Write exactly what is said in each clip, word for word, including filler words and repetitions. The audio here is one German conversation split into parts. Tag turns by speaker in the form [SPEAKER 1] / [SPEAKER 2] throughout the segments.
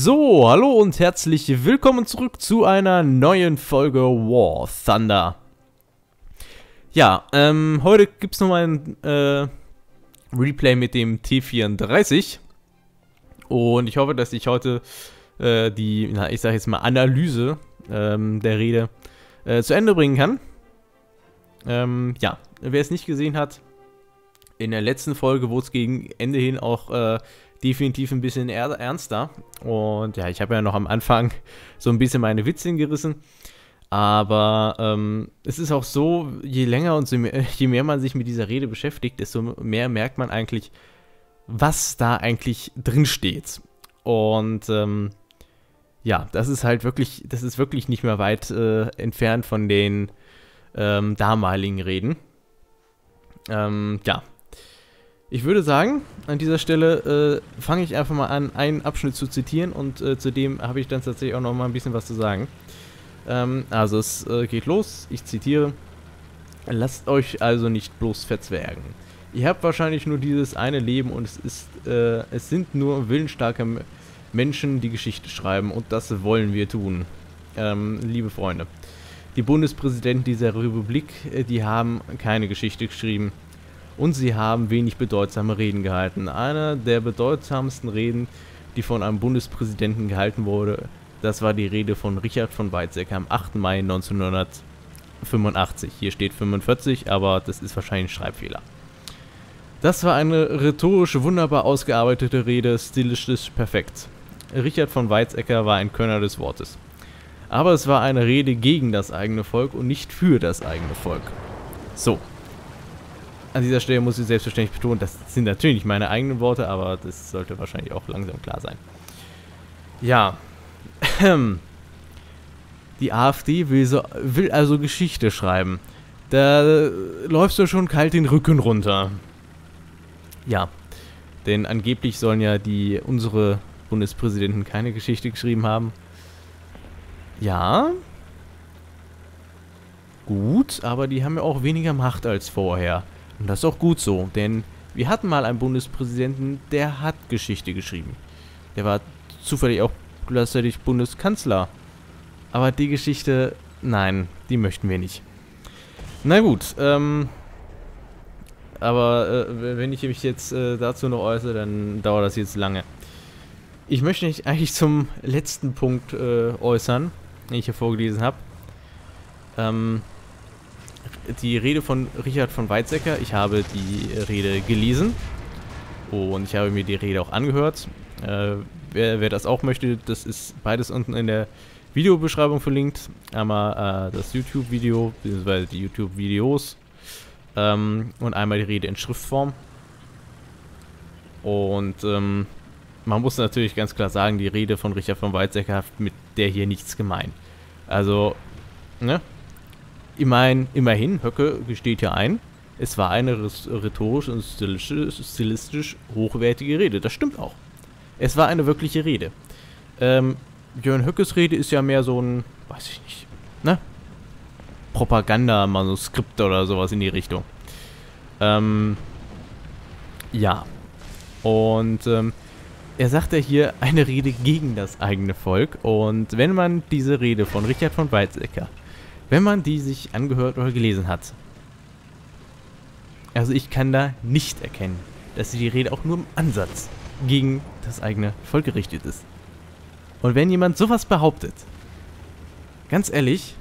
[SPEAKER 1] So, hallo und herzlich willkommen zurück zu einer neuen Folge War Thunder. Ja, ähm, heute gibt es nochmal ein äh, Replay mit dem T vierunddreißig. Und ich hoffe, dass ich heute äh, die, na, ich sage jetzt mal Analyse ähm, der Rede äh, zu Ende bringen kann. Ähm, ja, wer es nicht gesehen hat, in der letzten Folge wurde es gegen Ende hin auch äh, definitiv ein bisschen ernster. Und ja, ich habe ja noch am Anfang so ein bisschen meine Witzchen gerissen. Aber ähm, es ist auch so, je länger und so mehr, je mehr man sich mit dieser Rede beschäftigt, desto mehr merkt man eigentlich, was da eigentlich drin steht. Und ähm, ja, das ist halt wirklich, das ist wirklich nicht mehr weit äh, entfernt von den ähm, damaligen Reden. Ähm, ja. Ich würde sagen, an dieser Stelle äh, fange ich einfach mal an, einen Abschnitt zu zitieren und äh, zu dem habe ich dann tatsächlich auch noch mal ein bisschen was zu sagen. Ähm, also es äh, geht los, ich zitiere: Lasst euch also nicht bloß verzwergen. Ihr habt wahrscheinlich nur dieses eine Leben und es ist, äh, es sind nur willensstarke Menschen, die Geschichte schreiben und das wollen wir tun. Ähm, liebe Freunde, die Bundespräsidenten dieser Republik, äh, die haben keine Geschichte geschrieben. Und sie haben wenig bedeutsame Reden gehalten. Einer der bedeutsamsten Reden, die von einem Bundespräsidenten gehalten wurde, das war die Rede von Richard von Weizsäcker am achten Mai neunzehnhundertfünfundachtzig. Hier steht fünfundvierzig, aber das ist wahrscheinlich ein Schreibfehler. Das war eine rhetorisch wunderbar ausgearbeitete Rede, stilistisch perfekt. Richard von Weizsäcker war ein Könner des Wortes. Aber es war eine Rede gegen das eigene Volk und nicht für das eigene Volk. So. An dieser Stelle muss ich selbstverständlich betonen, das sind natürlich nicht meine eigenen Worte, aber das sollte wahrscheinlich auch langsam klar sein. Ja, die AfD will, so, will also Geschichte schreiben. Da läufst du schon kalt den Rücken runter. Ja, denn angeblich sollen ja die unsere Bundespräsidenten keine Geschichte geschrieben haben. Ja, gut, aber die haben ja auch weniger Macht als vorher. Und das ist auch gut so, denn wir hatten mal einen Bundespräsidenten, der hat Geschichte geschrieben. Der war zufällig auch gleichzeitig Bundeskanzler. Aber die Geschichte, nein, die möchten wir nicht. Na gut, ähm, aber äh, wenn ich mich jetzt äh, dazu noch äußere, dann dauert das jetzt lange. Ich möchte mich eigentlich zum letzten Punkt äh, äußern, den ich hier vorgelesen habe. Ähm, Die Rede von Richard von Weizsäcker, ich habe die Rede gelesen und ich habe mir die Rede auch angehört. Äh, wer, wer das auch möchte, das ist beides unten in der Videobeschreibung verlinkt. Einmal äh, das YouTube-Video, beziehungsweise die YouTube-Videos ähm, und einmal die Rede in Schriftform. Und ähm, man muss natürlich ganz klar sagen, die Rede von Richard von Weizsäcker hat mit der hier nichts gemein. Also, ne? Ich meine, immerhin, Höcke gesteht ja ein, es war eine rhetorisch und stilistisch, stilistisch hochwertige Rede. Das stimmt auch. Es war eine wirkliche Rede. Ähm, Björn Höckes Rede ist ja mehr so ein, weiß ich nicht, ne? Propagandamanuskript oder sowas in die Richtung. Ähm, ja. Und, ähm, er sagt ja hier eine Rede gegen das eigene Volk. Und wenn man diese Rede von Richard von Weizsäcker, wenn man die sich angehört oder gelesen hat, also ich kann da nicht erkennen, dass die Rede auch nur im Ansatz gegen das eigene Volk gerichtet ist. Und wenn jemand sowas behauptet, ganz ehrlich,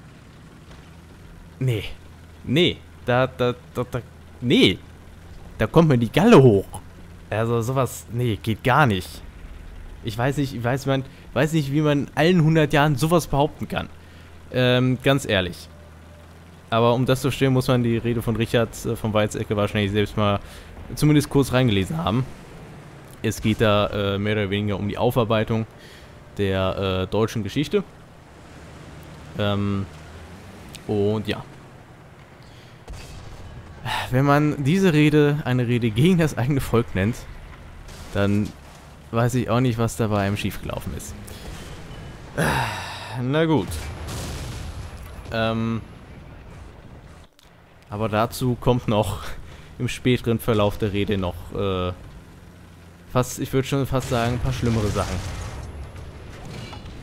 [SPEAKER 1] nee, nee, da, da, da, da, nee, da kommt mir die Galle hoch. Also sowas, nee, geht gar nicht. Ich weiß nicht, ich weiß, man, weiß nicht, wie man in allen hundert Jahren sowas behaupten kann. Ähm, ganz ehrlich. Aber um das zu verstehen, muss man die Rede von Richard äh, von Weizsäcker wahrscheinlich selbst mal zumindest kurz reingelesen haben. Es geht da äh, mehr oder weniger um die Aufarbeitung der äh, deutschen Geschichte. Ähm, und ja. Wenn man diese Rede eine Rede gegen das eigene Volk nennt, dann weiß ich auch nicht, was da bei einem schiefgelaufen ist. Na gut. Ähm, aber dazu kommt noch im späteren Verlauf der Rede noch äh, fast, ich würde schon fast sagen, ein paar schlimmere Sachen.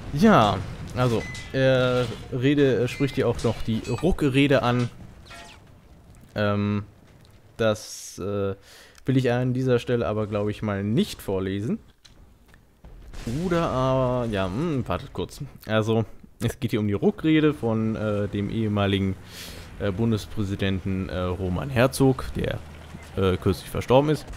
[SPEAKER 1] Ja, also, er Rede, er spricht hier auch noch die Ruck-Rede an. Ähm, das äh, will ich an dieser Stelle aber, glaube ich, mal nicht vorlesen. Oder aber, ja, mh, wartet kurz. Also, es geht hier um die Ruck-Rede von äh, dem ehemaligen äh, Bundespräsidenten äh, Roman Herzog, der äh, kürzlich verstorben ist.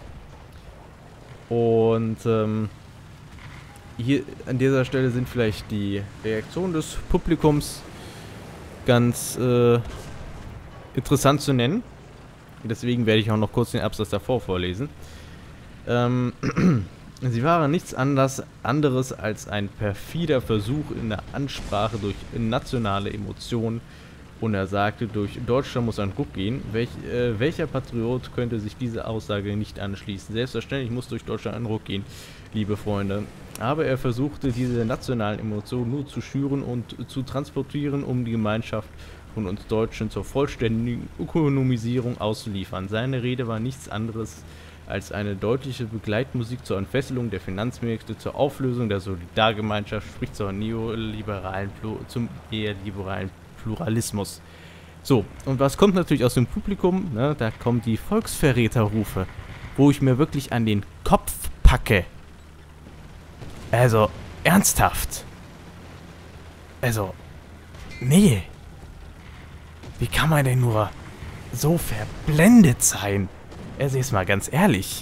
[SPEAKER 1] Und ähm, hier an dieser Stelle sind vielleicht die Reaktionen des Publikums ganz äh, interessant zu nennen. Deswegen werde ich auch noch kurz den Absatz davor vorlesen. Ähm, Sie waren nichts anders, anderes als ein perfider Versuch in der Ansprache durch nationale Emotionen. Und er sagte, durch Deutschland muss ein Ruck gehen. Welch, äh, welcher Patriot könnte sich diese Aussage nicht anschließen? Selbstverständlich muss durch Deutschland ein Ruck gehen, liebe Freunde. Aber er versuchte, diese nationalen Emotionen nur zu schüren und zu transportieren, um die Gemeinschaft von uns Deutschen zur vollständigen Ökonomisierung auszuliefern. Seine Rede war nichts anderes als eine deutliche Begleitmusik zur Entfesselung der Finanzmärkte, zur Auflösung der Solidargemeinschaft, sprich zur neoliberalen, zum neoliberalen Pluralismus. So, und was kommt natürlich aus dem Publikum? Ne, da kommen die Volksverräterrufe, wo ich mir wirklich an den Kopf packe. Also, ernsthaft. Also, nee. Wie kann man denn nur so verblendet sein? Also jetzt mal ganz ehrlich.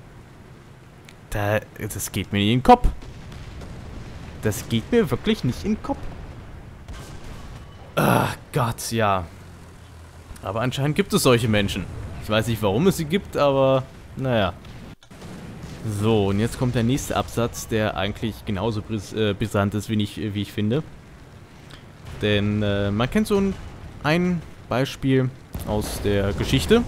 [SPEAKER 1] Da, das geht mir nicht in den Kopf. Das geht mir wirklich nicht in den Kopf. Ach Gott, ja. Aber anscheinend gibt es solche Menschen. Ich weiß nicht, warum es sie gibt, aber naja. So, und jetzt kommt der nächste Absatz, der eigentlich genauso bris äh, brisant ist, wie ich, wie ich finde. Denn äh, man kennt so ein, ein Beispiel aus der Geschichte.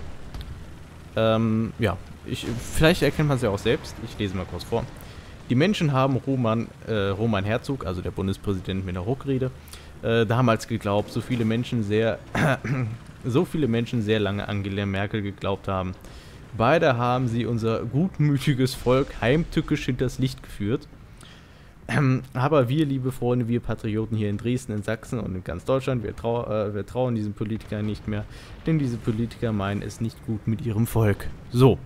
[SPEAKER 1] Ähm, ja, ich, vielleicht erkennt man es ja auch selbst. Ich lese mal kurz vor. Die Menschen haben Roman, äh, Roman Herzog, also der Bundespräsident mit der Ruck-Rede, äh, damals geglaubt, so viele Menschen sehr, so viele Menschen sehr lange Angela Merkel geglaubt haben. Beide haben sie unser gutmütiges Volk heimtückisch hinters Licht geführt. Ähm, aber wir, liebe Freunde, wir Patrioten hier in Dresden, in Sachsen und in ganz Deutschland, wir, trau äh, wir trauen diesen Politikern nicht mehr, denn diese Politiker meinen es nicht gut mit ihrem Volk. So.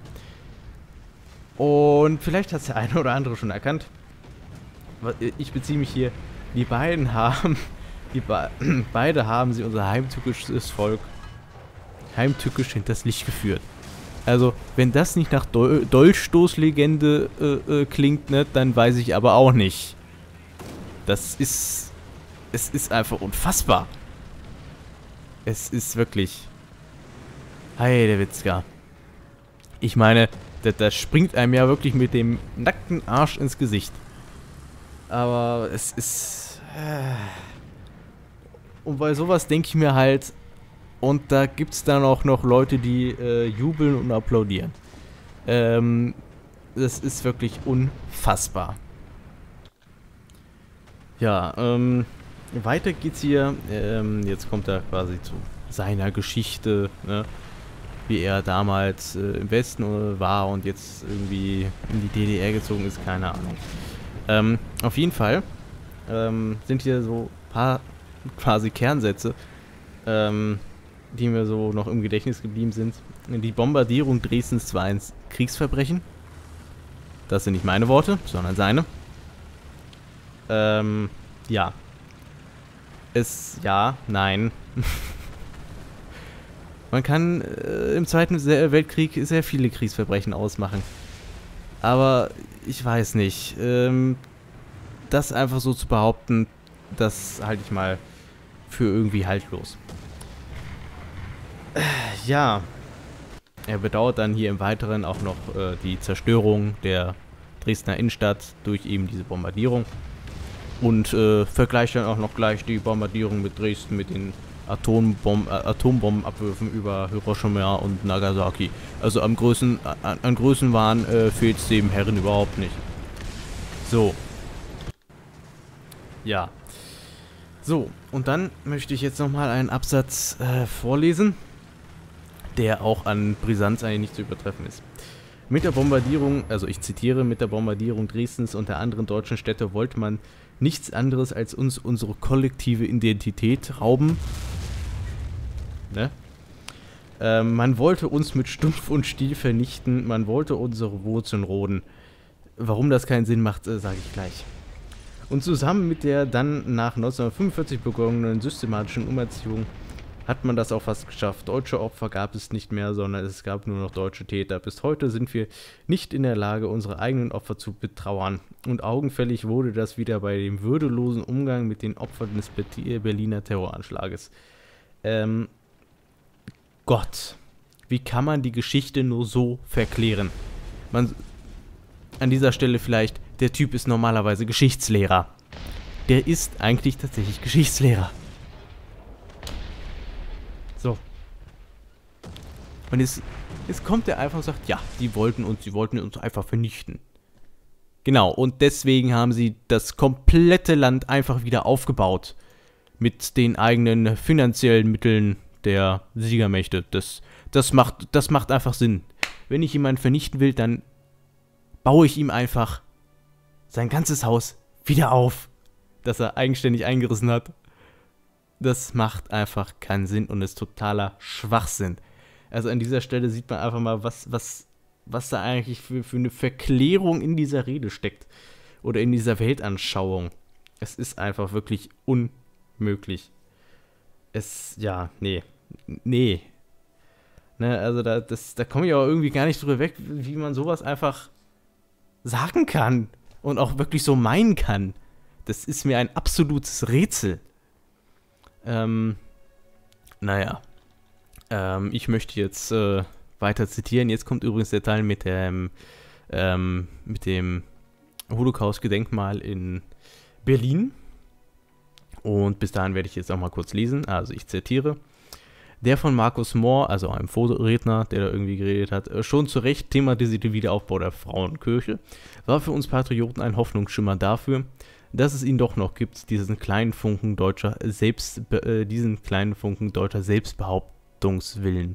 [SPEAKER 1] Und vielleicht hat es der eine oder andere schon erkannt. Ich beziehe mich hier, die beiden haben, die be beide haben sie unser heimtückisches Volk heimtückisch hinters Licht geführt. Also, wenn das nicht nach Dol Dolchstoßlegende äh, äh, klingt, ne, dann weiß ich aber auch nicht. Das ist... Es ist einfach unfassbar. Es ist wirklich... Heidewitzka. Ich meine, das, das springt einem ja wirklich mit dem nackten Arsch ins Gesicht. Aber es ist... Äh und bei sowas denke ich mir halt... Und da gibt es dann auch noch Leute, die äh, jubeln und applaudieren. Ähm, das ist wirklich unfassbar. Ja, ähm, weiter geht's hier. Ähm, jetzt kommt er quasi zu seiner Geschichte, ne? Wie er damals äh, im Westen äh, war und jetzt irgendwie in die D D R gezogen ist, keine Ahnung. Ähm, auf jeden Fall ähm, sind hier so ein paar quasi Kernsätze, ähm, die mir so noch im Gedächtnis geblieben sind. Die Bombardierung Dresdens war ein Kriegsverbrechen. Das sind nicht meine Worte, sondern seine. Ähm, ja. Es, ja, nein. Man kann äh, im Zweiten Weltkrieg sehr viele Kriegsverbrechen ausmachen. Aber ich weiß nicht. Ähm, das einfach so zu behaupten, das halte ich mal für irgendwie haltlos. Ja, er bedauert dann hier im Weiteren auch noch äh, die Zerstörung der Dresdner Innenstadt durch eben diese Bombardierung und äh, vergleicht dann auch noch gleich die Bombardierung mit Dresden mit den Atombom äh, Atombombenabwürfen über Hiroshima und Nagasaki. Also am Größen, an, an Größenwahn äh, fehlt es dem Herren überhaupt nicht. So. Ja. So, und dann möchte ich jetzt nochmal einen Absatz äh, vorlesen, der auch an Brisanz eigentlich nicht zu übertreffen ist. Mit der Bombardierung, also ich zitiere, mit der Bombardierung Dresdens und der anderen deutschen Städte wollte man nichts anderes als uns unsere kollektive Identität rauben. Ne? Ähm, man wollte uns mit Stumpf und Stiel vernichten, man wollte unsere Wurzeln roden. Warum das keinen Sinn macht, äh, sage ich gleich. Und zusammen mit der dann nach neunzehnhundertfünfundvierzig begonnenen systematischen Umerziehung hat man das auch fast geschafft. Deutsche Opfer gab es nicht mehr, sondern es gab nur noch deutsche Täter. Bis heute sind wir nicht in der Lage, unsere eigenen Opfer zu betrauern. Und augenfällig wurde das wieder bei dem würdelosen Umgang mit den Opfern des Berliner Terroranschlages. Ähm, Gott, wie kann man die Geschichte nur so verklären? Man, an dieser Stelle vielleicht, der Typ ist normalerweise Geschichtslehrer. Der ist eigentlich tatsächlich Geschichtslehrer. So. Und jetzt, jetzt kommt er einfach und sagt, ja, die wollten uns, die wollten uns einfach vernichten. Genau, und deswegen haben sie das komplette Land einfach wieder aufgebaut. Mit den eigenen finanziellen Mitteln der Siegermächte. Das, das, macht, das macht einfach Sinn. Wenn ich jemanden vernichten will, dann baue ich ihm einfach sein ganzes Haus wieder auf, das er eigenständig eingerissen hat. Das macht einfach keinen Sinn und ist totaler Schwachsinn. Also an dieser Stelle sieht man einfach mal, was, was, was da eigentlich für, für eine Verklärung in dieser Rede steckt. Oder in dieser Weltanschauung. Es ist einfach wirklich unmöglich. Es, ja, nee. Nee. Ne, also da, das, da komme ich aber irgendwie gar nicht drüber weg, wie man sowas einfach sagen kann. Und auch wirklich so meinen kann. Das ist mir ein absolutes Rätsel. Ähm, naja. Ähm, ich möchte jetzt äh, weiter zitieren. Jetzt kommt übrigens der Teil mit dem, ähm, mit dem Holocaust-Gedenkmal in Berlin. Und bis dahin werde ich jetzt auch mal kurz lesen. Also ich zitiere. Der von Markus Mohr, also einem Vorredner, der da irgendwie geredet hat, schon zu Recht thematisierte Wiederaufbau der Frauenkirche, war für uns Patrioten ein Hoffnungsschimmer dafür, dass es ihn doch noch gibt, diesen kleinen Funken deutscher Selbst, äh, diesen kleinen Funken deutscher Selbstbehauptungswillen.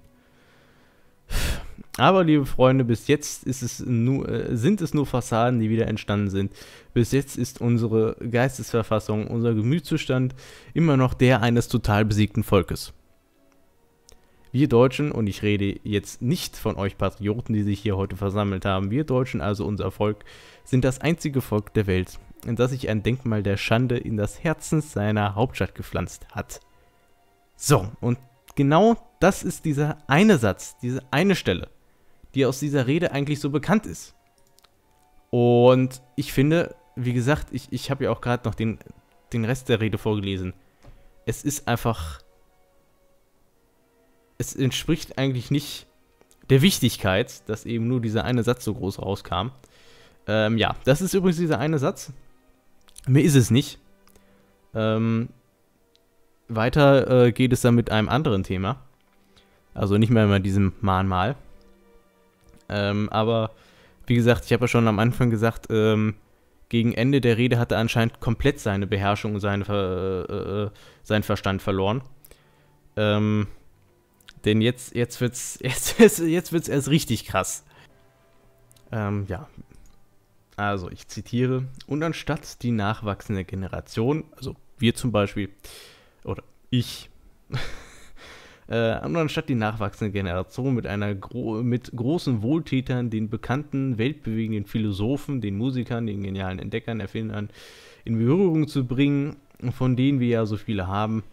[SPEAKER 1] Aber, liebe Freunde, bis jetzt ist es nur, äh, sind es nur Fassaden, die wieder entstanden sind. Bis jetzt ist unsere Geistesverfassung, unser Gemütszustand immer noch der eines total besiegten Volkes. Wir Deutschen, und ich rede jetzt nicht von euch Patrioten, die sich hier heute versammelt haben, wir Deutschen, also unser Volk, sind das einzige Volk der Welt, in das sich ein Denkmal der Schande in das Herzen seiner Hauptstadt gepflanzt hat. So, und genau das ist dieser eine Satz, diese eine Stelle, die aus dieser Rede eigentlich so bekannt ist. Und ich finde, wie gesagt, ich, ich habe ja auch gerade noch den, den Rest der Rede vorgelesen. Es ist einfach... Es entspricht eigentlich nicht der Wichtigkeit, dass eben nur dieser eine Satz so groß rauskam. Ähm, ja, das ist übrigens dieser eine Satz. Mehr ist es nicht. Ähm, weiter äh, geht es dann mit einem anderen Thema. Also nicht mehr mit diesem Mahnmal. Ähm, aber, wie gesagt, ich habe ja schon am Anfang gesagt, ähm, gegen Ende der Rede hat er anscheinend komplett seine Beherrschung und seine, äh, äh, seinen Verstand verloren. Ähm... Denn jetzt, jetzt wird's, jetzt, jetzt wird's erst richtig krass. Ähm, ja. Also, ich zitiere. Und anstatt die nachwachsende Generation, also wir zum Beispiel, oder ich, äh, und anstatt die nachwachsende Generation mit einer gro mit großen Wohltätern, den bekannten, weltbewegenden Philosophen, den Musikern, den genialen Entdeckern, Erfindern in Berührung zu bringen, von denen wir ja so viele haben,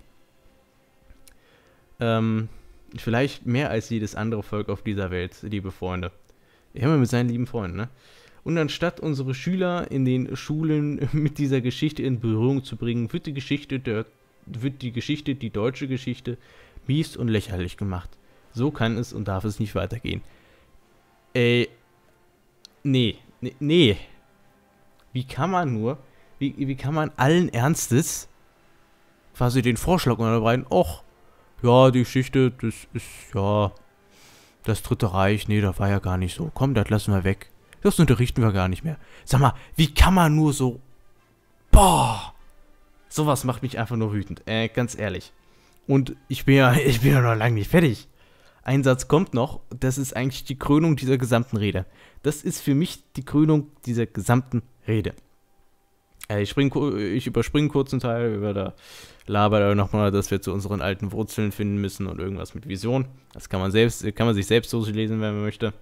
[SPEAKER 1] ähm, vielleicht mehr als jedes andere Volk auf dieser Welt, liebe Freunde. Immer mit seinen lieben Freunden, ne? Und anstatt unsere Schüler in den Schulen mit dieser Geschichte in Berührung zu bringen, wird die Geschichte, der, wird die Geschichte, die deutsche Geschichte, mies und lächerlich gemacht. So kann es und darf es nicht weitergehen. Ey, nee, nee, nee. Wie kann man nur, wie, wie kann man allen Ernstes quasi den Vorschlag unterbreiten, och, ja, die Geschichte, das ist, ja, das Dritte Reich, nee, das war ja gar nicht so. Komm, das lassen wir weg. Das unterrichten wir gar nicht mehr. Sag mal, wie kann man nur so, boah, sowas macht mich einfach nur wütend, äh, ganz ehrlich. Und ich bin ja, ich bin ja noch lange nicht fertig. ein Satz kommt noch, das ist eigentlich die Krönung dieser gesamten Rede. Das ist für mich die Krönung dieser gesamten Rede. Äh, ich, spring, ich überspringe einen kurzen Teil, über da labert er nochmal, dass wir zu unseren alten Wurzeln finden müssen und irgendwas mit Vision. Das kann man, selbst, kann man sich selbst so lesen, wenn man möchte.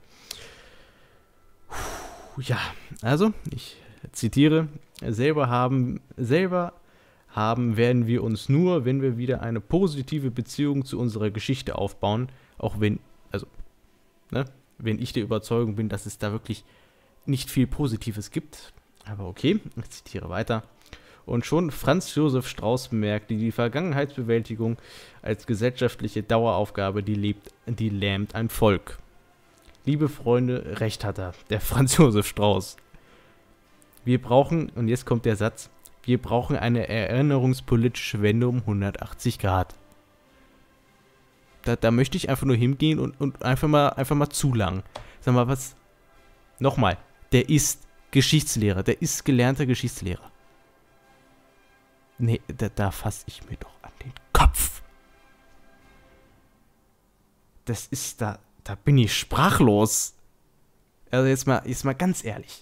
[SPEAKER 1] Puh, ja, also, ich zitiere, selber haben, selber haben werden wir uns nur, wenn wir wieder eine positive Beziehung zu unserer Geschichte aufbauen, auch wenn, also, ne, wenn ich der Überzeugung bin, dass es da wirklich nicht viel Positives gibt. Aber okay, ich zitiere weiter. Und schon Franz Josef Strauß bemerkte, die Vergangenheitsbewältigung als gesellschaftliche Daueraufgabe, die, lebt, die lähmt ein Volk. Liebe Freunde, recht hat er, der Franz Josef Strauß. Wir brauchen, und jetzt kommt der Satz, wir brauchen eine erinnerungspolitische Wende um hundertachtzig Grad. Da, da möchte ich einfach nur hingehen und, und einfach mal, einfach mal zulangen. Sag mal, was? Nochmal, der ist Geschichtslehrer, der ist gelernter Geschichtslehrer. Nee, da, da fasse ich mir doch an den Kopf. Das ist, da, da bin ich sprachlos. Also jetzt mal, jetzt mal ganz ehrlich.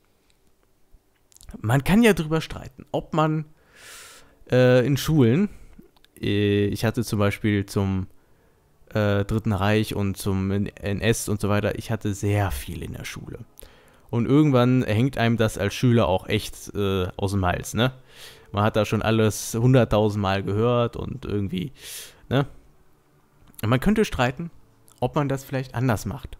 [SPEAKER 1] Man kann ja drüber streiten, ob man äh, in Schulen, äh, ich hatte zum Beispiel zum äh, Dritten Reich und zum N S und so weiter, ich hatte sehr viel in der Schule. Und irgendwann hängt einem das als Schüler auch echt äh, aus dem Hals, ne? Man hat da schon alles hunderttausend Mal gehört und irgendwie, ne? Man könnte streiten, ob man das vielleicht anders macht.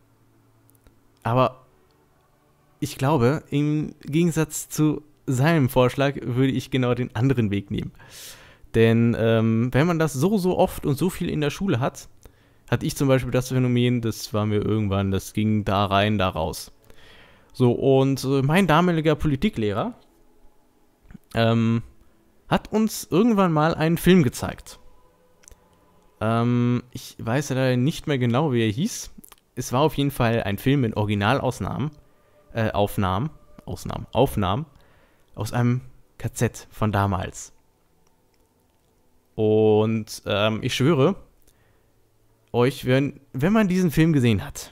[SPEAKER 1] Aber ich glaube, im Gegensatz zu seinem Vorschlag würde ich genau den anderen Weg nehmen. Denn ähm, wenn man das so, so oft und so viel in der Schule hat, hatte ich zum Beispiel das Phänomen, das war mir irgendwann, das ging da rein, da raus. So, und äh, mein damaliger Politiklehrer ähm, hat uns irgendwann mal einen Film gezeigt. Ähm, ich weiß leider nicht mehr genau, wie er hieß. Es war auf jeden Fall ein Film in Originalausnahmen, äh, Aufnahmen, Ausnahmen, Aufnahmen aus einem K Z von damals. Und ähm, ich schwöre euch, wenn, wenn man diesen Film gesehen hat,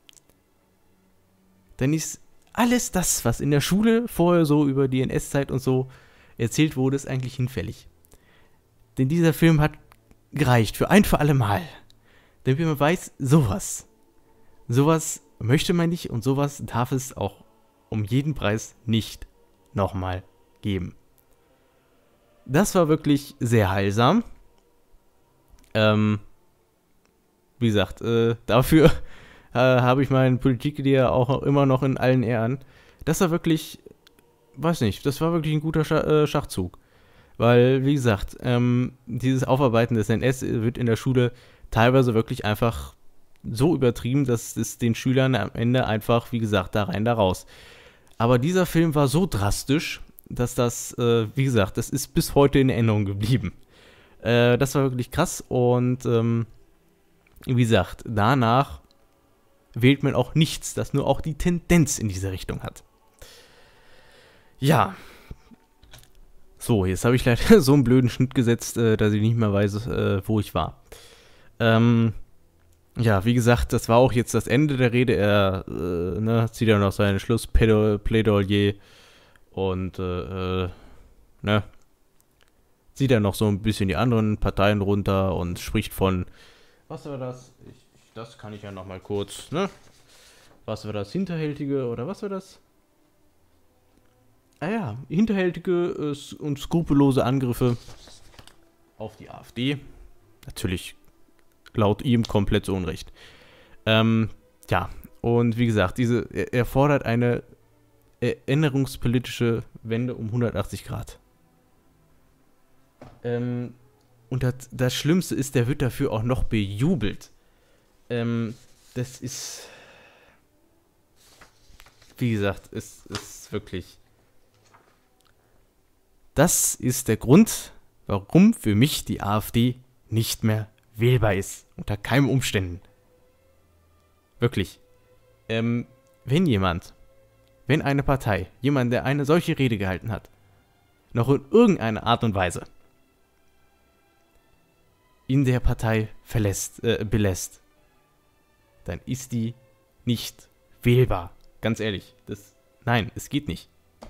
[SPEAKER 1] dann ist alles das, was in der Schule vorher so über die N S-Zeit und so erzählt wurde, ist eigentlich hinfällig. Denn dieser Film hat gereicht für ein für alle Mal. Denn wie man weiß, sowas, sowas möchte man nicht und sowas darf es auch um jeden Preis nicht nochmal geben. Das war wirklich sehr heilsam. Ähm, wie gesagt, äh, dafür äh, habe ich meinen Politiklehrer auch immer noch in allen Ehren. Das war wirklich, weiß nicht, das war wirklich ein guter Scha äh, Schachzug. Weil, wie gesagt, ähm, dieses Aufarbeiten des N S wird in der Schule teilweise wirklich einfach so übertrieben, dass es den Schülern am Ende einfach, wie gesagt, da rein, da raus. Aber dieser Film war so drastisch, dass das, äh, wie gesagt, das ist bis heute in Erinnerung geblieben. Äh, das war wirklich krass und, ähm, wie gesagt, danach wählt man auch nichts, das nur auch die Tendenz in diese Richtung hat. Ja. So, jetzt habe ich leider so einen blöden Schnitt gesetzt, äh, dass ich nicht mehr weiß, äh, wo ich war. Ähm, ja, wie gesagt, das war auch jetzt das Ende der Rede. Er äh, ne, zieht ja noch seinen Schlussplädoyer und äh, äh, ne, zieht er noch so ein bisschen die anderen Parteien runter und spricht von, was war das? Ich, das kann ich ja noch mal kurz, ne? Was war das? Hinterhältige oder was war das? Ah ja, hinterhältige äh, und skrupellose Angriffe auf die AfD. Natürlich laut ihm komplett zu Unrecht. Ähm, ja, und wie gesagt, diese, er, er fordert eine erinnerungspolitische Wende um hundertachtzig Grad. Ähm, und das, das Schlimmste ist, der wird dafür auch noch bejubelt. Ähm, das ist, wie gesagt, es ist wirklich, das ist der Grund, warum für mich die AfD nicht mehr wählbar ist. Unter keinen Umständen. Wirklich. Ähm, wenn jemand, wenn eine Partei, jemand, der eine solche Rede gehalten hat, noch in irgendeiner Art und Weise in der Partei verlässt, äh, belässt, dann ist die nicht wählbar. Ganz ehrlich, das, nein, es geht nicht.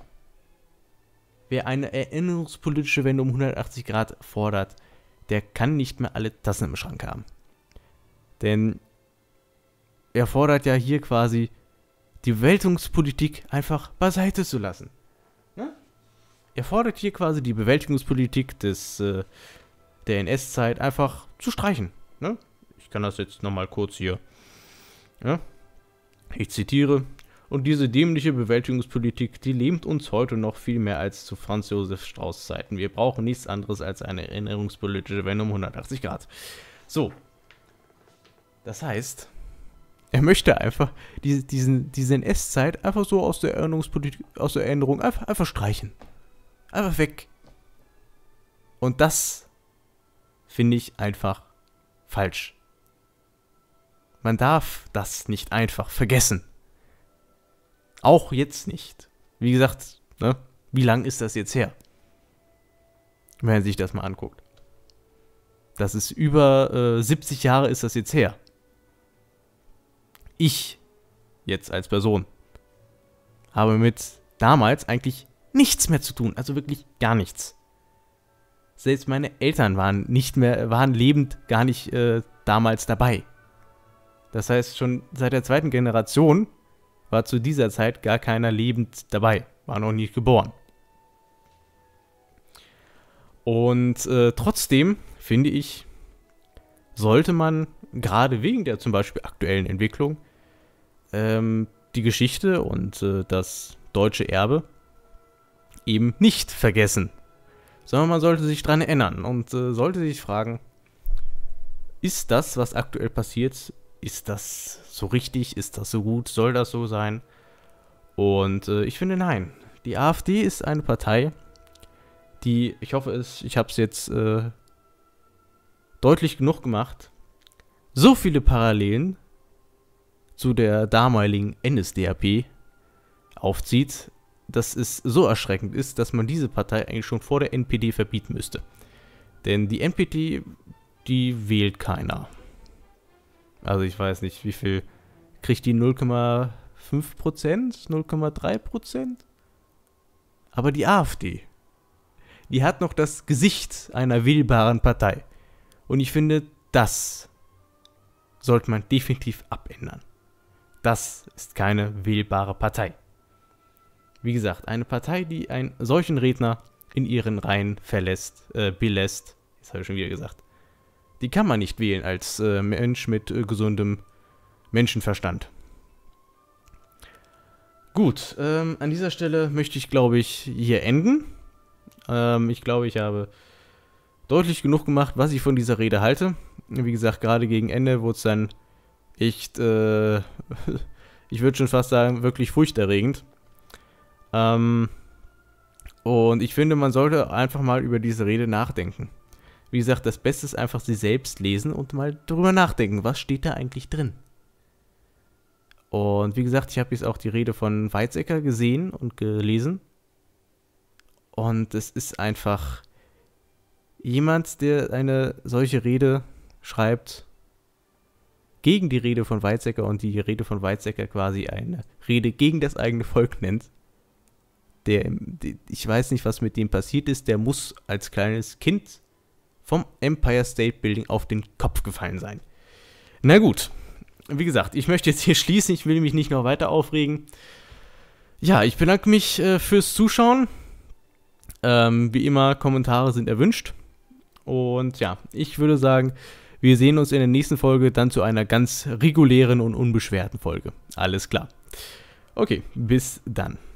[SPEAKER 1] Wer eine erinnerungspolitische Wende um hundertachtzig Grad fordert, der kann nicht mehr alle Tassen im Schrank haben. Denn er fordert ja hier quasi, die Bewältigungspolitik einfach beiseite zu lassen. Ne? Er fordert hier quasi die Bewältigungspolitik des, äh, der N S-Zeit einfach zu streichen. Ne? Ich kann das jetzt nochmal kurz hier. Ja? Ich zitiere: Und diese dämliche Bewältigungspolitik, die lähmt uns heute noch viel mehr als zu Franz Josef Strauß Zeiten. Wir brauchen nichts anderes als eine erinnerungspolitische Wende um hundertachtzig Grad. So. Das heißt, er möchte einfach diese, diesen, diese N S-Zeit einfach so aus der Erinnerungspolitik, aus der Erinnerung einfach, einfach streichen. Einfach weg. Und das finde ich einfach falsch. Man darf das nicht einfach vergessen. Auch jetzt nicht. Wie gesagt, ne? Wie lang ist das jetzt her? Wenn man sich das mal anguckt. Das ist über äh, siebzig Jahre ist das jetzt her. Ich, jetzt als Person, habe mit damals eigentlich nichts mehr zu tun. Also wirklich gar nichts. Selbst meine Eltern waren nicht mehr, waren lebend gar nicht äh, damals dabei. Das heißt, schon seit der zweiten Generation war zu dieser Zeit gar keiner lebend dabei. War noch nicht geboren. Und äh, trotzdem, finde ich, sollte man, gerade wegen der zum Beispiel aktuellen Entwicklung, ähm, die Geschichte und äh, das deutsche Erbe eben nicht vergessen. Sondern man sollte sich daran erinnern und äh, sollte sich fragen, ist das, was aktuell passiert, ist das so richtig, ist das so gut, soll das so sein? Und äh, ich finde, nein. Die AfD ist eine Partei, die, ich hoffe es, ich habe es jetzt äh, deutlich genug gemacht, so viele Parallelen zu der damaligen N S D A P aufzieht, dass es so erschreckend ist, dass man diese Partei eigentlich schon vor der N P D verbieten müsste. Denn die N P D, die wählt keiner. Also ich weiß nicht, wie viel kriegt die, null Komma fünf Prozent, null Komma drei Prozent? Aber die AfD, die hat noch das Gesicht einer wählbaren Partei. Und ich finde, das sollte man definitiv abändern. Das ist keine wählbare Partei. Wie gesagt, eine Partei, die einen solchen Redner in ihren Reihen verlässt, äh, belässt, das habe ich schon wieder gesagt, die kann man nicht wählen als äh, Mensch mit äh, gesundem Menschenverstand. Gut, ähm, an dieser Stelle möchte ich, glaube ich, hier enden. Ähm, ich glaube, ich habe deutlich genug gemacht, was ich von dieser Rede halte. Wie gesagt, gerade gegen Ende wurde es dann echt, äh, ich würde schon fast sagen, wirklich furchterregend. Ähm, und ich finde, man sollte einfach mal über diese Rede nachdenken. Wie gesagt, das Beste ist einfach, sie selbst lesen und mal darüber nachdenken, was steht da eigentlich drin. Und wie gesagt, ich habe jetzt auch die Rede von Weizsäcker gesehen und gelesen. Und es ist einfach jemand, der eine solche Rede schreibt gegen die Rede von Weizsäcker und die Rede von Weizsäcker quasi eine Rede gegen das eigene Volk nennt. Der, ich weiß nicht, was mit dem passiert ist, der muss als kleines Kind vom Empire State Building auf den Kopf gefallen sein. Na gut, wie gesagt, ich möchte jetzt hier schließen, ich will mich nicht noch weiter aufregen. Ja, ich bedanke mich äh, fürs Zuschauen. Ähm, wie immer, Kommentare sind erwünscht. Und ja, ich würde sagen, wir sehen uns in der nächsten Folge dann zu einer ganz regulären und unbeschwerten Folge. Alles klar. Okay, bis dann.